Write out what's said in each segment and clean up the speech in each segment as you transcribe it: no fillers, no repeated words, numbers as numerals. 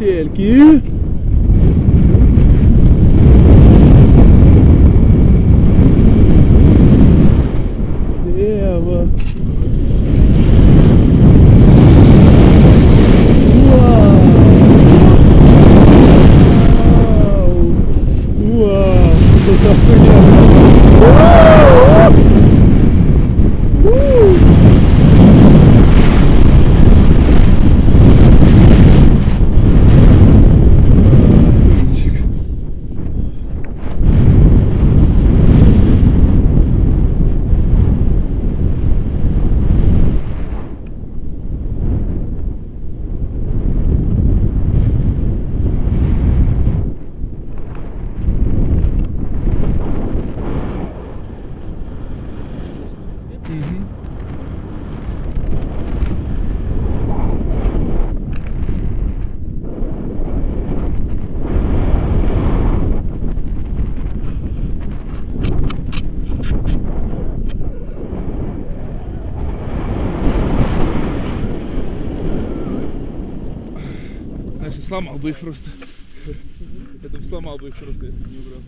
качельки. Лево. Вау, это охуенно. Знаешь, сломал бы их просто. Я там сломал бы их просто, если бы не убрал.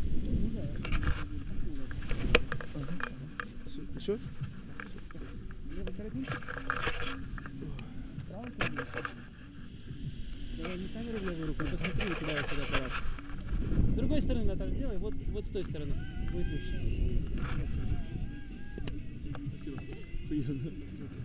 Еще? Левый карабинчик. Правый карабинчик. Давай не камеру в левую руку, а посмотри и кидай сюда аппарат. С другой стороны, Наташ, сделай. Вот с той стороны. Будет лучше. Спасибо.